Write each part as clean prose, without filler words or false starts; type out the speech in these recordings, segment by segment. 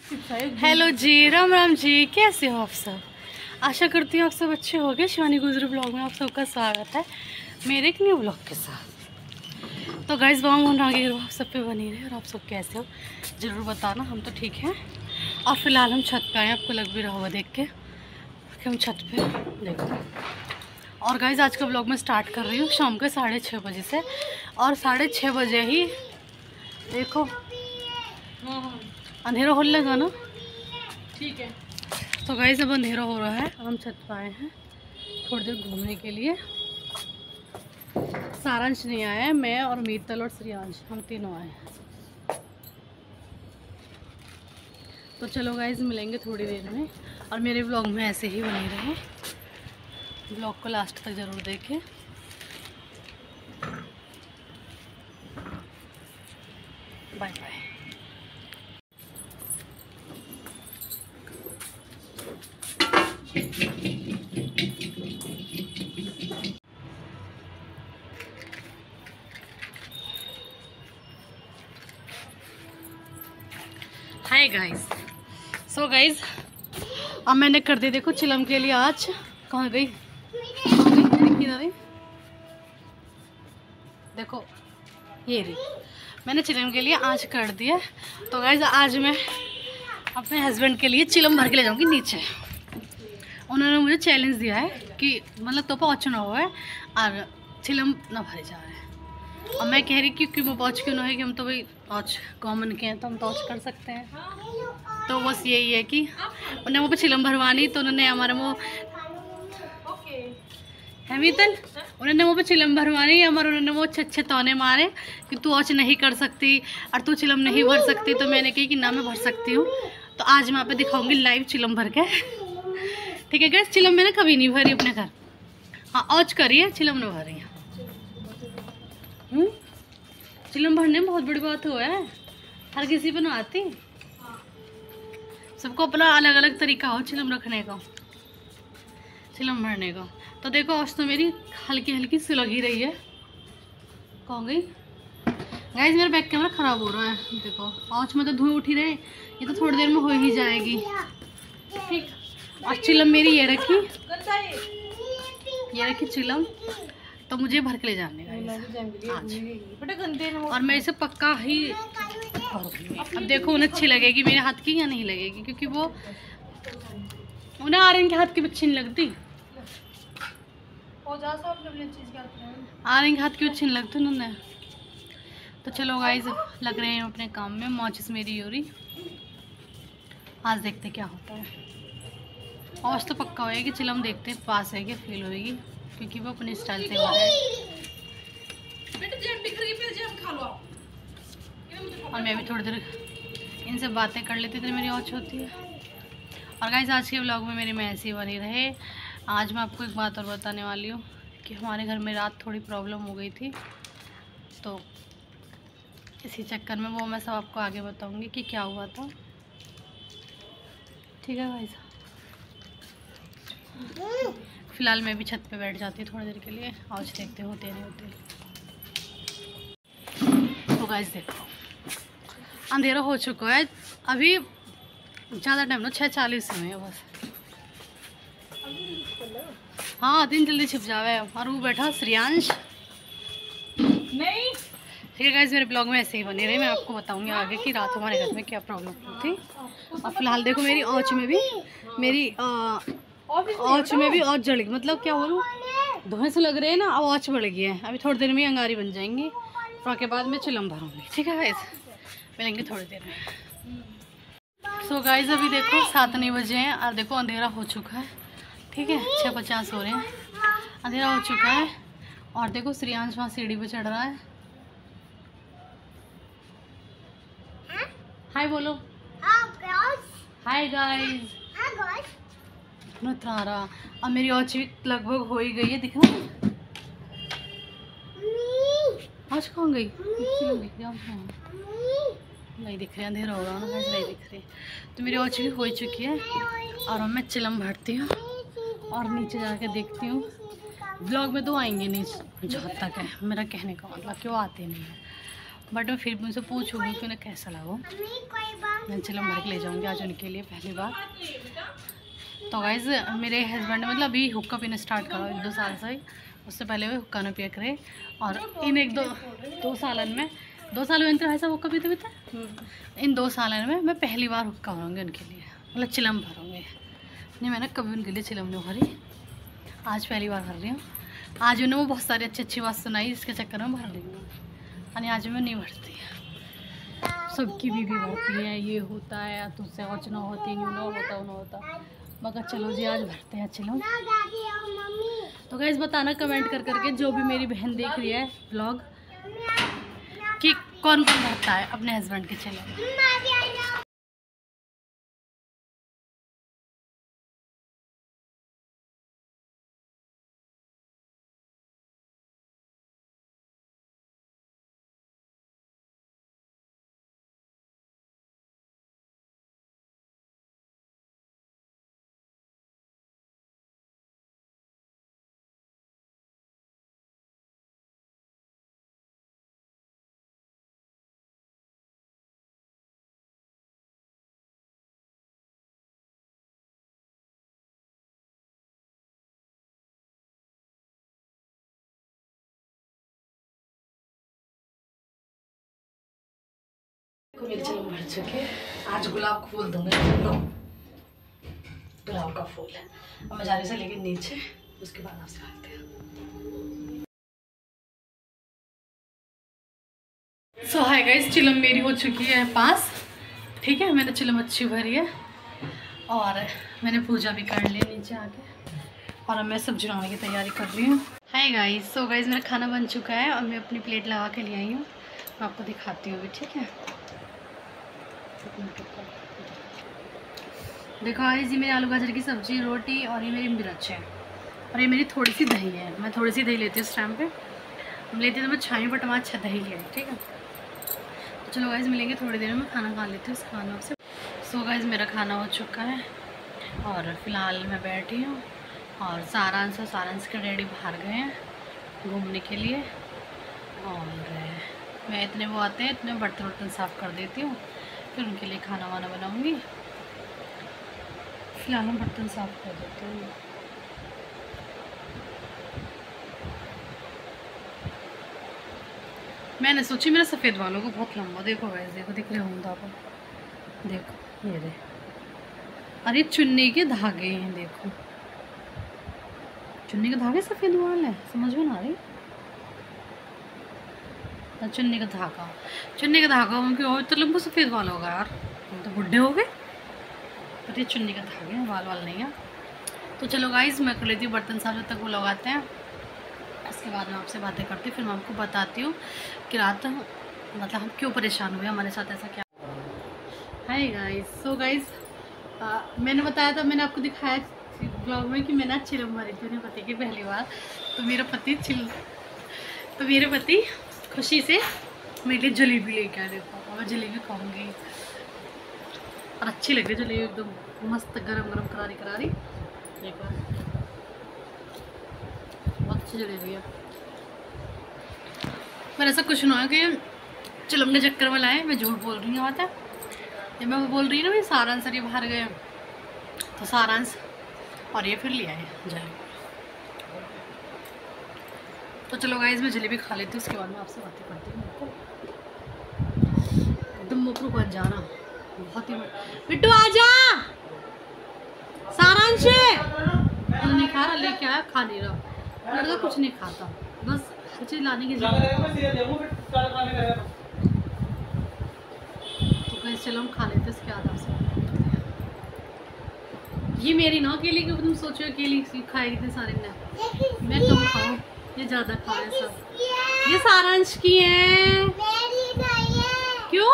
Hello ji, Ram Ram ji, कैसे हो आप सब। आशा करती हूँ आप सब अच्छे हो गए। शिवानी गुजरी ब्लॉग में आप सबका स्वागत है मेरे एक न्यू ब्लॉग के साथ। तो गाइस बाम आगे आप सब पे बनी रहे और आप सब कैसे हो ज़रूर बताना। हम तो ठीक हैं और फिलहाल हम छत पे आए, आपको लग भी रहा होगा देख के कि हम छत पे देखो। और गाइस आज का ब्लॉग मैं स्टार्ट कर रही हूँ शाम के 6:30 बजे से, और 6:30 बजे ही देखो अंधेरा होने लगा ना। ठीक है, तो गाइस अब अंधेरा हो रहा है, हम छत पर आए हैं थोड़ी देर घूमने के लिए। सारांश नहीं आया है, मैं और मीतल और श्रियांश हम तीनों आए हैं। तो चलो गाइस मिलेंगे थोड़ी देर में, और मेरे ब्लॉग में ऐसे ही बने रहे, ब्लॉग को लास्ट तक ज़रूर देखें। Bye bye. Hi guys, so guys अब मैंने कर दी देखो चिलम के लिए। आज कहाँ गई देखो, ये रही, मैंने चिलम के लिए आज कर दिया। तो गाइस आज मैं अपने हस्बैंड के लिए चिलम भर के ले जाऊंगी नीचे। उन्होंने मुझे चैलेंज दिया है कि मतलब तो पहुँच ना हो है और चिलम ना भरे जा रहे हैं। और मैं कह रही क्योंकि वो पहुँच क्यों ना है कि हम तो भाई पहुँच कॉमन के हैं तो हम पहुँच कर सकते हैं। तो बस यही है कि उन्हें वो पे चिलम भरवानी, तो उन्होंने हमारे वो है मीतल, उन्होंने वो पे चिलम भरवानी और उन्होंने वो अच्छे ताने मारे कि तू औच नहीं कर सकती और तू चिलम नहीं भर सकती। तो मैंने कही कि ना मैं भर सकती हूँ। तो आज मैं आप दिखाऊंगी लाइव चिलम भर के। ठीक है गैस, चिलम मैंने कभी नहीं भरी अपने घर। हाँ औच करी है, चिलम नहीं भरी है। चिलम भरने में बहुत बड़ी बात हुआ है, हर किसी पे ना आती। सबको अपना अलग अलग तरीका हो चिलम रखने का, चिलम भरने का। तो देखो आज तो मेरी हल्की हल्की सी लगी रही है। कौन गई गाइस, मेरा बैक कैमरा ख़राब हो रहा है। देखो आज में तो धुएं उठी रहे, ये तो थोड़ी देर में हो ही जाएगी। ठीक, और चिलम मेरी ये रखी चिलम, तो मुझे भर के ले जाने का आज। और मैं इसे पक्का ही अब देखो उन्हें अच्छी लगेगी मेरे हाथ की या नहीं लगेगी, क्योंकि वो उन्हें आर्यन के हाथ की अच्छी नहीं लगती। आर्यन के हाथ की अच्छी नहीं लगती उन्होंने। तो चलो गाइस लग रहे हैं अपने काम में। मौचिस मेरी यूरी, आज देखते क्या होता है। आज तो पक्का होएगी चिलम, देखते हैं पास है क्या फील होएगी, क्योंकि वो अपने स्टाइल से बना है। और मैं भी थोड़ी देर इनसे बातें कर लेती तो मेरी औच होती है। और गाइस आज के ब्लॉग में मेरी मैं ऐसी बनी रहे। आज मैं आपको एक बात और बताने वाली हूँ कि हमारे घर में रात थोड़ी प्रॉब्लम हो गई थी, तो इसी चक्कर में वो मैं सब आपको आगे बताऊँगी कि क्या हुआ था। ठीक है गाइस, फिलहाल मैं भी छत पे बैठ जाती हूँ थोड़ी देर के लिए, आज देखते होते नहीं होते। तो गाइस देखो अंधेरा हो चुका है, अभी ज़्यादा टाइम ना 6:40 हुए हैं बस। हाँ दिन जल्दी छिप जावे। और वो बैठा श्रियांश नहीं। ठीक है गाइस, मेरे ब्लॉग में ऐसे ही बने रहे, मैं आपको बताऊंगी आगे कि रात हमारे घर में क्या प्रॉब्लम हुई थी। और फिलहाल देखो मेरी औच में भी औच जड़ गई, मतलब क्या बोलूँ, धुएं से लग रहे हैं ना। अब औच बढ़ गई है, अभी थोड़ी देर में अंगारी बन जाएंगी, फिर के बाद मैं चिलम भरूँगी। ठीक है गाइस, मिलेंगे थोड़ी देर में। सो गाइस अभी देखो 7 बजे हैं और देखो अंधेरा हो चुका है। ठीक है 6:50 हो रहे हैं, अंधेरा हो चुका है। और देखो श्रियांश वहाँ सीढ़ी पे चढ़ रहा है। हाय बोलो, हाय गाइस। आ रहा, अब मेरी औच भी लगभग हो ही गई है, दिख रहा है। आज कहाँ गई, नहीं दिख रही, अंधेरा होगा ना गाइस, नहीं दिख रही। तो मेरी औच भी हो चुकी है और मैं चिलम भरती हूँ और नीचे जाके देखती हूँ। ब्लॉग में तो आएंगे नहीं जहाँ तक है मेरा कहने का मतलब, क्यों आते नहीं है, बट मैं फिर भी उनसे पूछूंगी कि उन्हें कैसा लगा। मैं चिलम भर के ले जाऊँगी आज उनके लिए पहली बार। तो गाइस मेरे हस्बैंड ने मतलब अभी हुक्का पीना स्टार्ट करा 1-2 साल से ही, उससे पहले वो हुक्का न पिया करे। और इन 1-2 सालन में 2 साल में ऐसा हुक्का पीते पीते इन 2 सालन में मैं पहली बार हुक्का भरूँगी उनके लिए, मतलब चिलम भरूँगी। नहीं मैंने कभी उनके लिए चिलम नहीं भरी, आज पहली बार भर रही हूँ। आज उन्हें वो बहुत सारी अच्छी बात सुनाई, इसके चक्कर में भर रही हूँ। यानी आज मैं नहीं भरती, सबकी बीवी भरती है, ये होता है तुझसे कुछ ना होती, यूँ ना होता ना होता, मगर चलो जी आज भरते हैं चिलम। तो गाइस बताना कमेंट कर करके जो भी मेरी बहन देख रही है ब्लॉग कि कौन कौन भरता है अपने हस्बैंड के चिलम। मेरे चिलम भर चुके, आज गुलाब का फूल दूंगा। गुलाब का फूल है और मैं जा रही से लेके नीचे, उसके बाद आपसे आते हैं। सो हाय गाइस, चिलम मेरी हो चुकी है पास, ठीक है। मैंने चिलम अच्छी भरी है और मैंने पूजा भी कर ली नीचे आके, और अब मैं सब्जी बनाने की तैयारी कर रही हूँ। हाय गाइस, सो गाइस मेरा खाना बन चुका है और मैं अपनी प्लेट लगा के ले आई हूँ, मैं आपको दिखाती हूँ अभी, ठीक है। देखो गाइस, ये मेरी आलू गाजर की सब्जी, रोटी, और ये मेरी मिर्च है, और ये मेरी थोड़ी सी दही है। मैं थोड़ी सी दही लेती हूँ इस टाइम पे, हम लेती तो मैं छाई बट वहाँ अच्छा दही लिया, ठीक है। तो चलो गाइस मिलेंगे थोड़ी देर में, खाना खा लेती हूँ उस खाना से। सो गाइस मेरा खाना हो चुका है और फिलहाल मैं बैठी हूँ, और सारांश के डैडी बाहर गए हैं घूमने के लिए, और मैं इतने वो आते हैं इतने बर्तन वर्तन साफ़ कर देती हूँ, फिर उनके लिए खाना वाना बनाऊँगी। फिलहाल हम बर्तन साफ़ कर देते हैं। मैंने सोची मेरा सफ़ेद बालों को बहुत लंबा, देखो वैसे देखो, दिख रहे होंगे आपको, देखो ये रे, अरे चुन्नी के धागे हैं, देखो चुन्नी के धागे सफ़ेद बाल है, समझ में ना आ रही। चुन्नी का धागा क्यों तो लंबा सफ़ेद बाल होगा यार, हम तो बुढ़े हो गए। पर ये चुन्नी का धागे हैं, बाल नहीं है। तो चलो गाइस मैं कर लेती हूँ बर्तन साफ, जब तक वो लगाते हैं उसके बाद मैं आपसे बातें करती हूँ, फिर मैं आपको बताती हूँ कि रात मतलब हम क्यों परेशान हुए, हमारे साथ ऐसा क्या। हाय गाइस, सो गाइस मैंने बताया था, मैंने आपको दिखाया ब्लॉग में कि मैं ना चिलम भरी थी अपने पति की पहली बार। तो मेरे पति खुशी से मेरे लिए जलेबी लेके आए, देखो मैं जलेबी खाऊंगी, और अच्छी लग रही है जलेबी, एकदम मस्त गरम गरम करारी करारी, देखो बहुत अच्छी जलेबी है। मेरा ऐसा कुछ ना कि चिलम के चक्कर में लाए, मैं झूठ बोल रही हूँ। बात है ये मैं बोल रही हूँ ना, भाई सारांश सर ये बाहर गए, तो सारांश और ये फिर ले आए जलेबी। तो चलो गाइस मैं जलेबी खा लेती हूँ, उसके बाद मैं आपसे बातें करती हूँ। एकदम मोकरू बन जाना, बहुत ही बिट्टू आजा, सारांश नहीं खा रहा, लेके आया खा नहीं रहा, लड़का कुछ नहीं खाता, बस हर चीज़ लाने की जरूरत। तो गाइस चलो हम खा लेते इसके बाद आपसे। ये मेरी ना अकेली की, तुम सोचो अकेली खाएगी इतने सारे ने, मैं कम खाऊं, ये ज़्यादा खाए सब। ये सारांश की है, क्यों?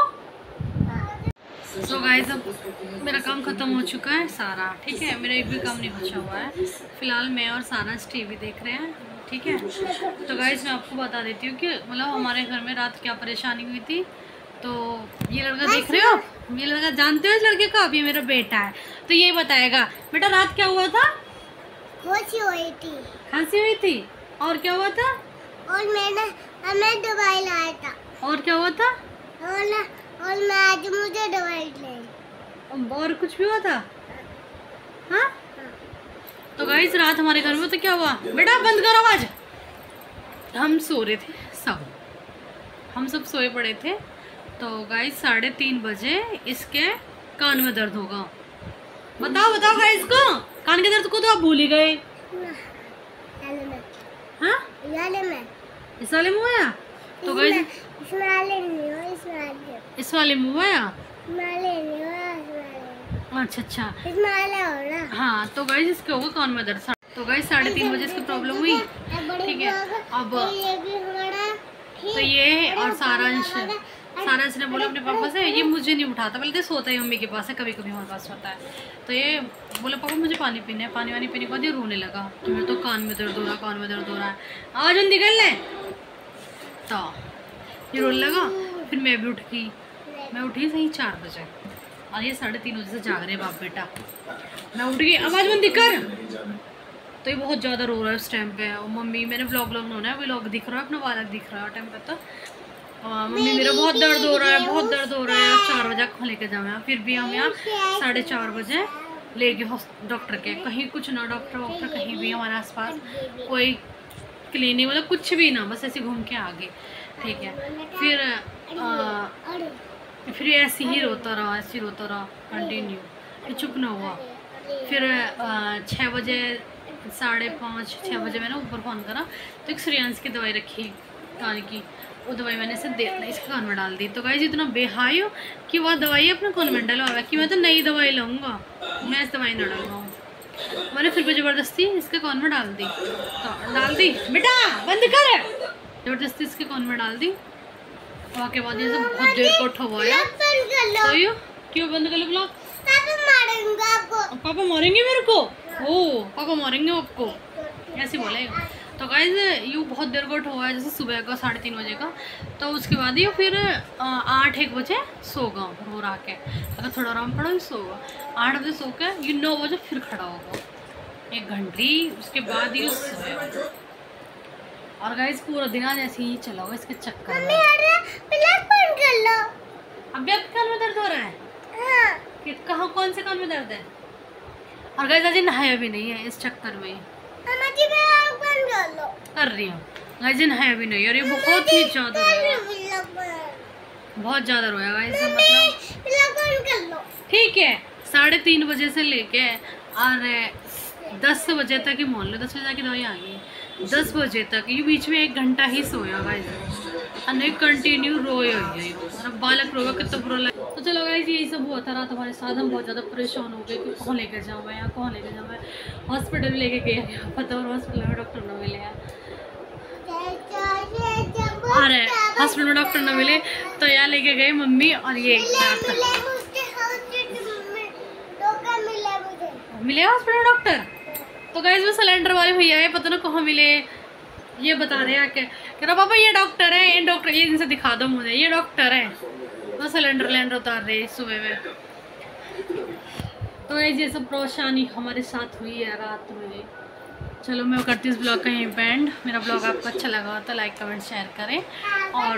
सो गाइस अब मेरा काम ख़त्म हो चुका है सारा, ठीक है। मेरा एक भी काम नहीं बचा हुआ है, फिलहाल मैं और सारांश टीवी देख रहे हैं, ठीक है। तो गाइस मैं आपको बता देती हूँ कि मतलब हमारे घर में रात क्या परेशानी हुई थी। तो ये लड़का देख रहे हो, ये लड़का जानते हो इस लड़के को, अब ये मेरा बेटा है, तो ये बताएगा बेटा रात क्या हुआ था। खांसी हुई थी, और क्या हुआ था, और मैंने दवाई लाया था, और क्या हुआ था, और मैं आज मुझे दवाई लाई। और कुछ भी हुआ था? हाँ। तो गाइस रात हमारे घर में तो क्या हुआ, बेटा बंद करो आवाज। हम सो रहे थे सब, हम सब सोए पड़े थे। तो गाइस 3:30 बजे इसके कान में दर्द होगा। बताओ बताओ गाइस को, कान के दर्द को तो आप भूल ही गए। हाँ इस वाले में हुआ? तो गाइस इस वाले में हुआ? अच्छा इसमें हाँ। तो गाइस इसके होगा कान में दर्द। तो गाइस 3:30 बजे इसकी प्रॉब्लम हुई, ठीक है। अब तो ये और सारांश ने बोला अपने पापा से, ये मुझे नहीं उठाता, पहले तो सोता ही मम्मी के पास है, कभी कभी हमारे पास होता है। तो ये बोला पापा मुझे पानी पीना है, पानी वानी पीने के बाद ये रोने लगा कि मेरे तो कान में दर्द हो रहा, कान में दर्द हो रहा है, आवाज निकल ले। तो ये रोने लगा, फिर मैं भी उठ गई। मैं उठी सही 4 बजे और ये 3:30 बजे से जाग रहे बाप बेटा। मैं उठ गई, आवाज बंद कर। तो ये बहुत ज़्यादा रो रहा है उस टाइम पे। और मम्मी, मैंने व्लॉग होना है, व्लॉग दिख रहा है, अपना बालक दिख रहा है टाइम पे। तो मम्मी मेरा बहुत दर्द हो रहा है, बहुत दर्द हो रहा है, 4 बजे कहाँ लेके जाऊँ। फिर भी हम यहाँ 4:30 बजे ले गए डॉक्टर के, कहीं कुछ ना, डॉक्टर वॉक्टर कहीं भी हमारे आसपास कोई क्लिनिक मतलब कुछ भी ना, बस ऐसे घूम के आ गए, ठीक है। फिर ऐसे ही रोता रहा, ऐसे रोता रहा कंटिन्यू, फिर चुप ना हुआ। फिर 6 बजे 5:30 6 बजे मैंने ऊपर फ़ोन करा, तो एक श्रेयांश की दवाई रखी कान की, वो दवाई मैंने इसे इसके कान में डाल दी। तो गाइस इतना बेहाई हो कि वह दवाई अपने कान में डलवा कि मैं तो नई दवाई लाऊंगा, मैं इस दवाई ना डलवाऊँ। मैंने फिर भी ज़बरदस्ती इसके कान में डाल दी। तो डाल दी, बेटा बंद कर, ज़बरदस्ती इसके कान में डाल दी। वहाँ के बाद ये सब बहुत देर को ठवाया। तो क्यों बंद कर लो ब्लॉग? पापा मारेंगे मेरे को, ओ पापा मारेंगे आपको, ऐसे बोला। तो गाइस यू बहुत देर को हुआ है, जैसे सुबह का 3:30 बजे का। तो उसके बाद ये फिर 8-1 बजे सोगा रो रहा के, अगर थोड़ा आराम पड़ा ही सोगा। 8 बजे सो के ये 9 बजे फिर खड़ा होगा 1 घंटे, उसके बाद ये सोएगा। और गाइस पूरा दिन आज ऐसे ही चला होगा इसके चक्कर में। अभी आपके कान में दर्द हो रहा है? हाँ। कहाँ, कौन से कान में दर्द है? और गाइस आज नहाया भी नहीं है इस चक्कर में कर रही हूँ। गाइस नहाया भी नहीं, और ये बहुत ही ज़्यादा बहुत ज़्यादा रोया गाइस, मतलब ठीक है। 3:30 बजे से लेके और 10 बजे तक ही मान लो, 10 बजे की दवाई आ गई, 10 बजे तक ये बीच में 1 घंटा ही सोया गाइस, और कंटिन्यू रोया हुई है। बालक रोगा कितना बुरा लगा। तो चलो गाइस यही सब हुआ था रात हमारे साथ। हम बहुत ज़्यादा परेशान हो गए कि कहाँ लेकर जाऊँ मैं, यहाँ कहाँ लेकर जाऊँ मैं। हॉस्पिटल लेके गए पता, और हॉस्पिटल में डॉक्टर न मिले यार, अरे हॉस्पिटल में डॉक्टर न मिले तो यहाँ लेके गए मम्मी। और ये मिले हॉस्पिटल में डॉक्टर। तो गाइस वो सिलेंडर वाले भैया है, पता ना कहाँ मिले, ये बता रहे हैं कह रहा पापा ये डॉक्टर है, इन डॉक्टर ये इनसे दिखा दो मुझे, ये डॉक्टर है। तो सिलेंडर उतार रहे सुबह में। तो ये सब परेशानी हमारे साथ हुई है रात में। चलो मैं करती हूँ इस ब्लॉग का यहीं पे एंड। मेरा ब्लॉग आपको अच्छा लगा तो लाइक कमेंट शेयर करें। और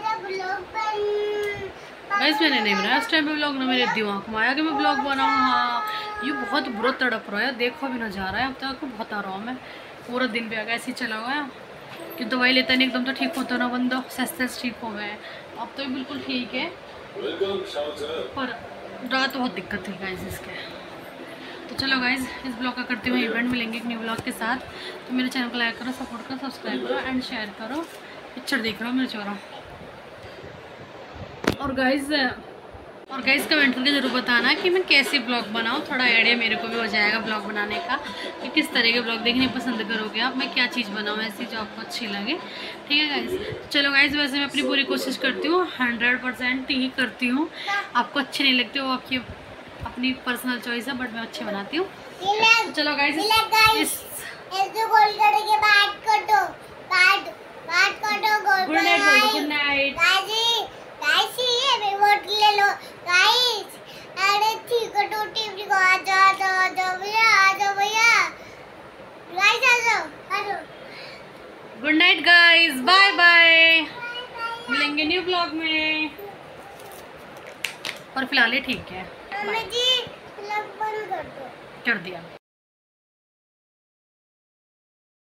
गाइस मैंने नहीं बनाया उस टाइम पे ब्लॉग, ना मेरे दिमाग में आया कि मैं ब्लॉग बनाऊँ। हाँ ये बहुत बुरा तड़प रहा है, देखा भी ना जा रहा है, अब तक बहुत आराम है, पूरा दिन भी आ गया ऐसे ही चला हुआ है कि दवाई लेता नहीं एकदम तो ठीक होता ना बंदा, सस्ते ठीक हो गए। अब तो बिल्कुल ठीक है, पर रात बहुत दिक्कत थी गाइस इसके। तो चलो गाइस इस ब्लॉग का करते हुए इवेंट मिलेंगे एक न्यू ब्लॉग के साथ। तो मेरे चैनल को लाइक करो, सपोर्ट करो, सब्सक्राइब करो एंड शेयर करो। पिक्चर देख रहा हूँ मेरे चोरा। और गाइस कमेंट करके ज़रूर बताना कि मैं कैसे ब्लॉग बनाऊँ, थोड़ा आइडिया मेरे को भी हो जाएगा ब्लॉग बनाने का कि किस तरह के ब्लॉग देखने पसंद करोगे आप, मैं क्या चीज़ बनाऊँ ऐसी जो आपको अच्छी लगे, ठीक है गाइस। चलो गाइस वैसे मैं अपनी पूरी कोशिश करती हूँ, 100% ही करती हूँ। आपको अच्छे नहीं लगते वो आपकी अपनी पर्सनल चॉइस है, बट मैं अच्छी बनाती हूँ। चलो guys good night, good night. ले लो गाइस, अरे ठीक है तो टीवी को आ जाओ भैया गाइस आ जाओ। Good night guys, bye bye, मिलेंगे न्यू ब्लॉग में। और फिलहाल ये ठीक है। मम्मी जी प्लग बंद कर दो। कर दिया।